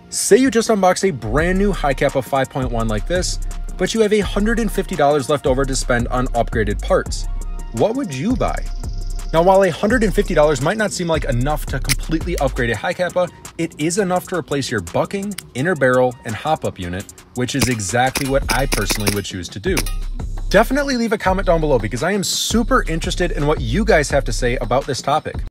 Say you just unboxed a brand new high Capa 5.1 like this, but you have $150 left over to spend on upgraded parts. What would you buy? Now, while $150 might not seem like enough to completely upgrade a high Capa, it is enough to replace your bucking, inner barrel, and hop-up unit, which is exactly what I personally would choose to do. Definitely leave a comment down below because I am super interested in what you guys have to say about this topic.